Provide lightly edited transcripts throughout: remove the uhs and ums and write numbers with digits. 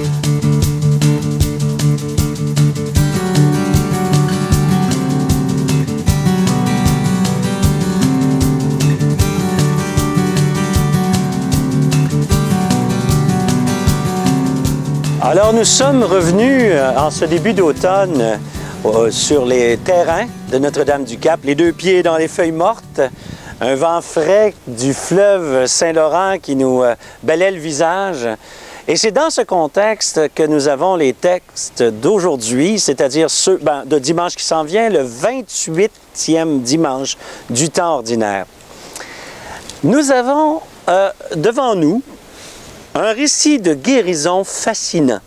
Alors nous sommes revenus en ce début d'automne sur les terrains de Notre-Dame-du-Cap, les deux pieds dans les feuilles mortes, un vent frais du fleuve Saint-Laurent qui nous balaie le visage. Et c'est dans ce contexte que nous avons les textes d'aujourd'hui, c'est-à-dire ceux de dimanche qui s'en vient, le 28e dimanche du temps ordinaire. Nous avons devant nous un récit de guérison fascinant.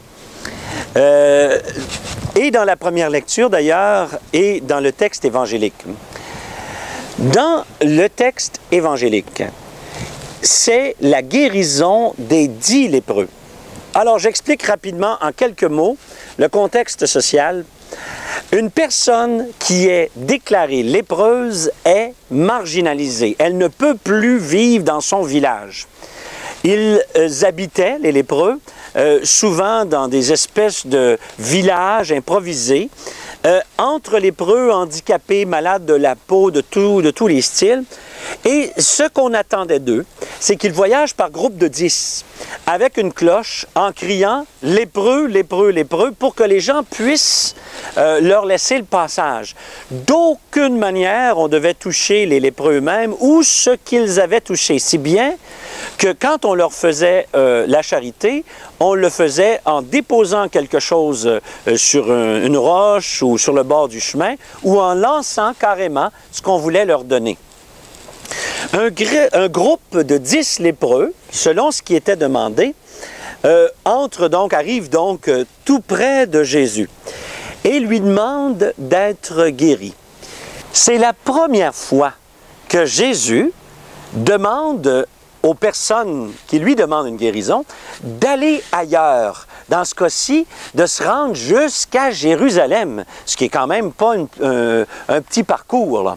Et dans la première lecture d'ailleurs, et dans le texte évangélique. Dans le texte évangélique, c'est la guérison des 10 lépreux. Alors j'explique rapidement en quelques mots le contexte social. Une personne qui est déclarée lépreuse est marginalisée. Elle ne peut plus vivre dans son village. Ils habitaient, les lépreux, souvent dans des espèces de villages improvisés, entre lépreux, handicapés, malades de la peau, de tous les styles. Et ce qu'on attendait d'eux, c'est qu'ils voyagent par groupe de 10, avec une cloche, en criant « lépreux, lépreux, lépreux », pour que les gens puissent leur laisser le passage. D'aucune manière, on devait toucher les lépreux eux-mêmes ou ce qu'ils avaient touché, si bien que quand on leur faisait la charité, on le faisait en déposant quelque chose sur une roche ou sur le bord du chemin, ou en lançant carrément ce qu'on voulait leur donner. Un groupe de 10 lépreux, selon ce qui était demandé, arrive donc tout près de Jésus et lui demande d'être guéri. C'est la première fois que Jésus demande aux personnes qui lui demandent une guérison d'aller ailleurs. Dans ce cas-ci, de se rendre jusqu'à Jérusalem, ce qui est quand même pas un petit parcours, là.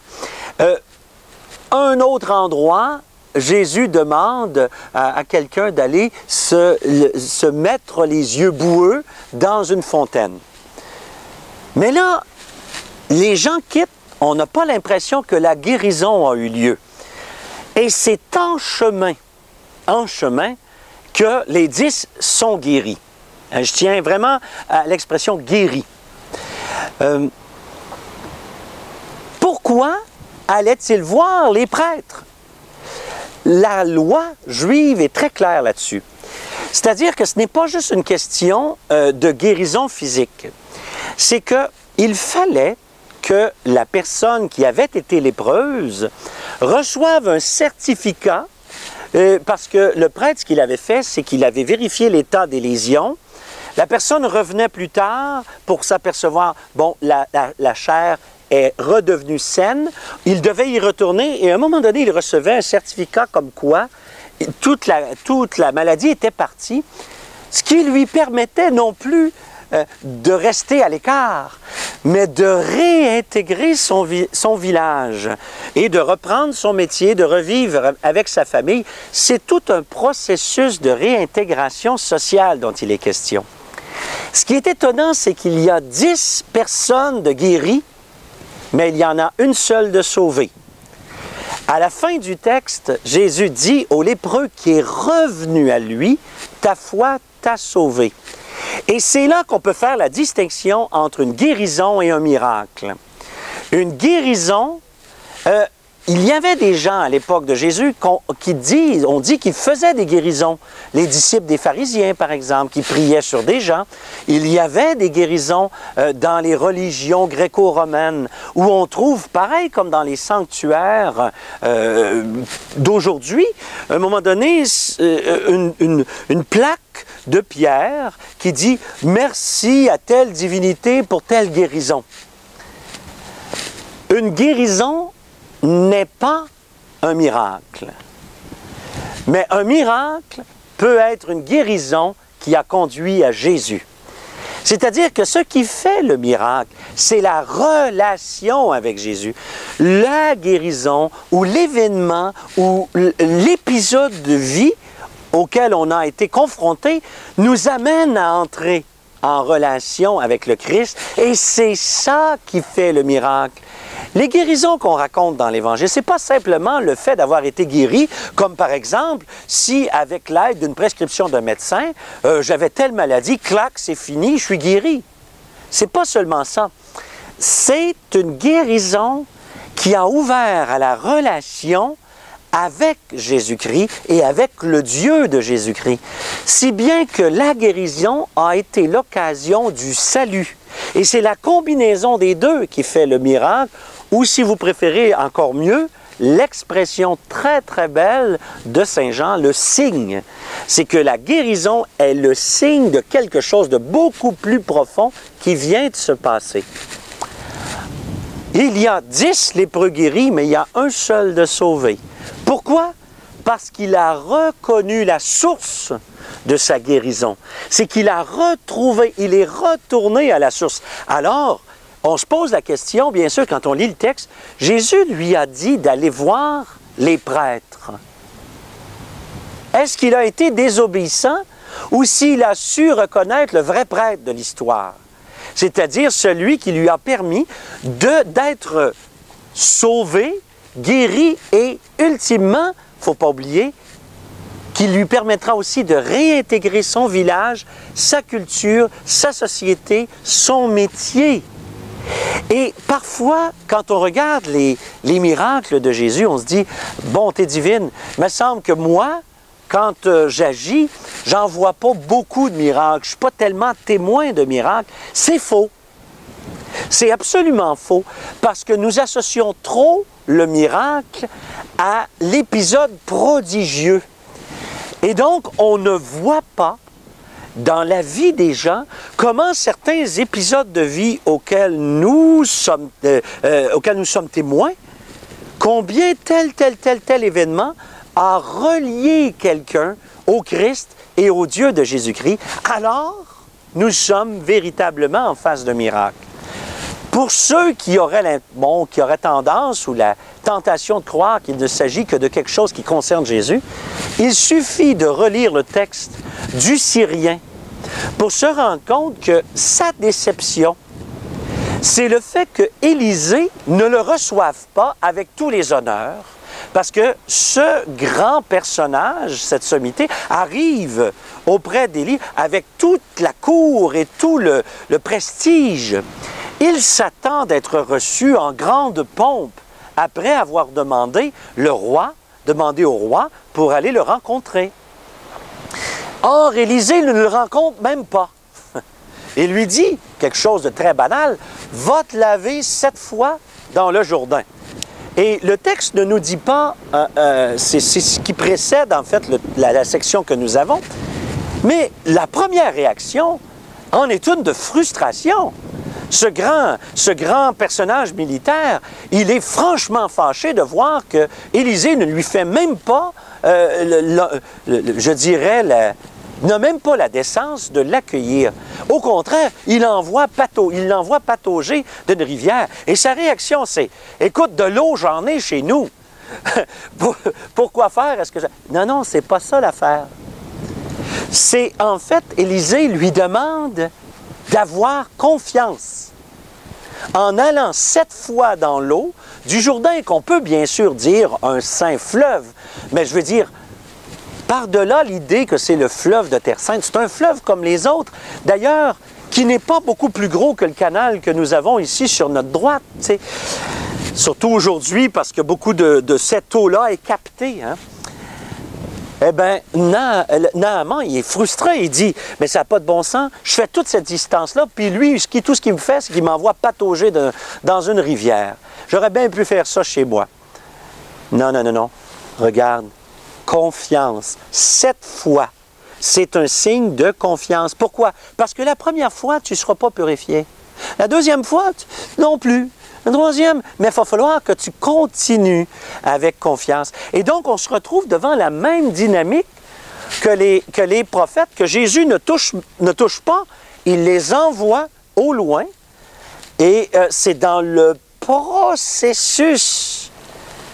Un autre endroit, Jésus demande à quelqu'un d'aller se mettre les yeux boueux dans une fontaine. Mais là, les gens quittent, on n'a pas l'impression que la guérison a eu lieu. Et c'est en chemin que les 10 sont guéris. Je tiens vraiment à l'expression « guéri ». Pourquoi allait-il voir les prêtres? La loi juive est très claire là-dessus. C'est-à-dire que ce n'est pas juste une question de guérison physique. C'est qu'il fallait que la personne qui avait été lépreuse reçoive un certificat parce que le prêtre, ce qu'il avait fait, c'est qu'il avait vérifié l'état des lésions. La personne revenait plus tard pour s'apercevoir, bon, la chair est redevenue saine, il devait y retourner et à un moment donné, il recevait un certificat comme quoi toute la maladie était partie, ce qui lui permettait non plus de rester à l'écart, mais de réintégrer son village et de reprendre son métier, de revivre avec sa famille. C'est tout un processus de réintégration sociale dont il est question. Ce qui est étonnant, c'est qu'il y a 10 personnes de guéries, mais il y en a une seule de sauvée. À la fin du texte, Jésus dit au lépreux qui est revenu à lui, « Ta foi t'a sauvé ». Et c'est là qu'on peut faire la distinction entre une guérison et un miracle. Une guérison, il y avait des gens à l'époque de Jésus on dit qu'ils faisaient des guérisons. Les disciples des pharisiens, par exemple, qui priaient sur des gens. Il y avait des guérisons dans les religions gréco-romaines, où on trouve, pareil comme dans les sanctuaires d'aujourd'hui, à un moment donné, une plaque de pierre qui dit « Merci à telle divinité pour telle guérison ». Une guérison n'est pas un miracle. Mais un miracle peut être une guérison qui a conduit à Jésus. C'est-à-dire que ce qui fait le miracle, c'est la relation avec Jésus. La guérison ou l'événement ou l'épisode de vie auxquels on a été confrontés nous amènent à entrer en relation avec le Christ, et c'est ça qui fait le miracle. Les guérisons qu'on raconte dans l'Évangile, ce n'est pas simplement le fait d'avoir été guéri, comme par exemple, si avec l'aide d'une prescription d'un médecin, j'avais telle maladie, clac, c'est fini, je suis guéri. C'est pas seulement ça. C'est une guérison qui a ouvert à la relation avec Jésus-Christ et avec le Dieu de Jésus-Christ. Si bien que la guérison a été l'occasion du salut. Et c'est la combinaison des deux qui fait le miracle, ou si vous préférez encore mieux, l'expression très très belle de Saint Jean, le signe. C'est que la guérison est le signe de quelque chose de beaucoup plus profond qui vient de se passer. Il y a 10 lépreux guéris, mais il y a un seul de sauvé. Pourquoi? Parce qu'il a reconnu la source de sa guérison. C'est qu'il a retrouvé, il est retourné à la source. Alors, on se pose la question, bien sûr, quand on lit le texte, Jésus lui a dit d'aller voir les prêtres. Est-ce qu'il a été désobéissant ou s'il a su reconnaître le vrai prêtre de l'histoire? C'est-à-dire celui qui lui a permis d'être sauvé, guéri et ultimement, il ne faut pas oublier, qui lui permettra aussi de réintégrer son village, sa culture, sa société, son métier. Et parfois, quand on regarde les miracles de Jésus, on se dit, bonté divine, il me semble que moi, quand j'agis, j'en vois pas beaucoup de miracles. Je ne suis pas tellement témoin de miracles. C'est faux. C'est absolument faux, parce que nous associons trop le miracle à l'épisode prodigieux. Et donc, on ne voit pas dans la vie des gens comment certains épisodes de vie auxquels nous sommes témoins, combien tel événement a relié quelqu'un au Christ et au Dieu de Jésus-Christ, alors nous sommes véritablement en face d'un miracle. Pour ceux qui auraient tendance ou la tentation de croire qu'il ne s'agit que de quelque chose qui concerne Jésus, il suffit de relire le texte du Syrien pour se rendre compte que sa déception, c'est le fait que Élisée ne le reçoive pas avec tous les honneurs, parce que ce grand personnage, cette sommité, arrive auprès d'Élie avec toute la cour et tout le prestige. Il s'attend d'être reçu en grande pompe après avoir demandé au roi pour aller le rencontrer. Or, Élisée ne le rencontre même pas. Il lui dit quelque chose de très banal, « Va te laver 7 fois dans le Jourdain ». Et le texte ne nous dit pas, c'est ce qui précède en fait la section que nous avons, mais la première réaction en est une de frustration. Ce grand personnage militaire, il est franchement fâché de voir que Élisée ne lui fait même pas, n'a même pas la décence de l'accueillir. Au contraire, il l'envoie patauger d'une rivière. Et sa réaction, c'est « Écoute, de l'eau, j'en ai chez nous. Pourquoi faire? Non, c'est pas ça l'affaire. » C'est en fait, Élisée lui demande d'avoir confiance. En allant 7 fois dans l'eau du Jourdain, qu'on peut bien sûr dire un saint fleuve, mais je veux dire, par-delà l'idée que c'est le fleuve de Terre Sainte, c'est un fleuve comme les autres, d'ailleurs, qui n'est pas beaucoup plus gros que le canal que nous avons ici sur notre droite, t'sais. Surtout aujourd'hui, parce que beaucoup de cette eau-là est captée, hein? Eh bien, Naaman, il est frustré, il dit « Mais ça n'a pas de bon sens, je fais toute cette distance-là, puis lui, tout ce qu'il me fait, c'est qu'il m'envoie patauger dans une rivière. J'aurais bien pu faire ça chez moi. » Non, regarde, confiance, 7 fois, c'est un signe de confiance. Pourquoi? Parce que la première fois, tu ne seras pas purifié. La deuxième fois, non plus. Un troisième, mais il va falloir que tu continues avec confiance. Et donc, on se retrouve devant la même dynamique que les prophètes, que Jésus ne touche pas. Il les envoie au loin. Et c'est dans le processus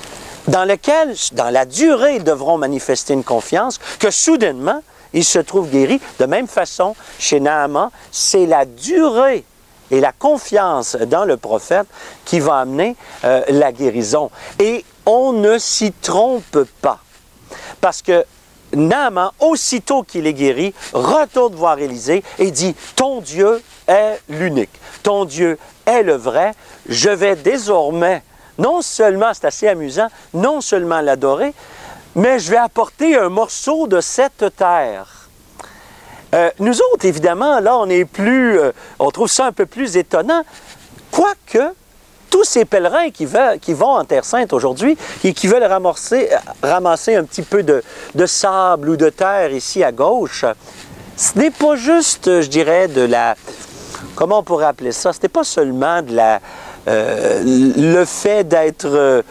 dans lequel, dans la durée, ils devront manifester une confiance, que soudainement, ils se trouvent guéris. De même façon, chez Naaman, c'est la durée et la confiance dans le prophète qui va amener la guérison. Et on ne s'y trompe pas. Parce que Naaman, aussitôt qu'il est guéri, retourne voir Élisée et dit « Ton Dieu est l'unique. Ton Dieu est le vrai. Je vais désormais, non seulement, c'est assez amusant, non seulement l'adorer, mais je vais apporter un morceau de cette terre. » Nous autres, évidemment, là, on trouve ça un peu plus étonnant, quoique tous ces pèlerins qui vont en Terre Sainte aujourd'hui et qui veulent ramasser un petit peu de sable ou de terre ici à gauche, ce n'est pas juste, je dirais, de la... Comment on pourrait appeler ça? Ce n'est pas seulement de la... le fait d'être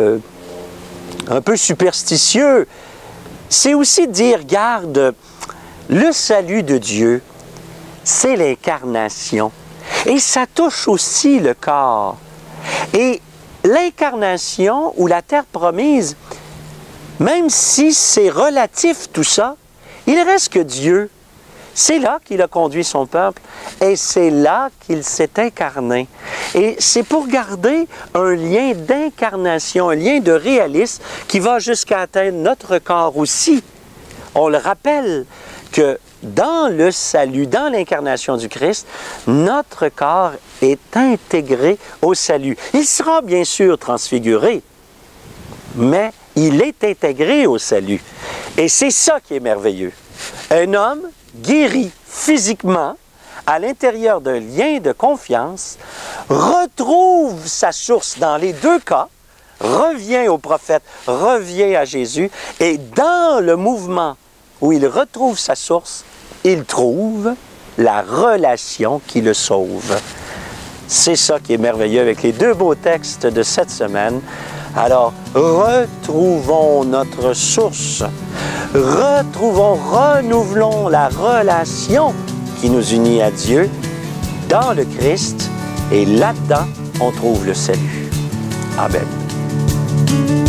un peu superstitieux. C'est aussi dire, regarde, le salut de Dieu, c'est l'incarnation. Et ça touche aussi le corps. Et l'incarnation ou la terre promise, même si c'est relatif tout ça, il reste que Dieu, c'est là qu'il a conduit son peuple et c'est là qu'il s'est incarné. Et c'est pour garder un lien d'incarnation, un lien de réalisme qui va jusqu'à atteindre notre corps aussi. On le rappelle que dans le salut, dans l'incarnation du Christ, notre corps est intégré au salut. Il sera bien sûr transfiguré, mais il est intégré au salut. Et c'est ça qui est merveilleux. Un homme guéri physiquement, à l'intérieur d'un lien de confiance, retrouve sa source dans les deux cas, revient au prophète, revient à Jésus, et dans le mouvement où il retrouve sa source, il trouve la relation qui le sauve. C'est ça qui est merveilleux avec les deux beaux textes de cette semaine. Alors, retrouvons notre source, renouvelons la relation qui nous unit à Dieu dans le Christ, et là-dedans, on trouve le salut. Amen.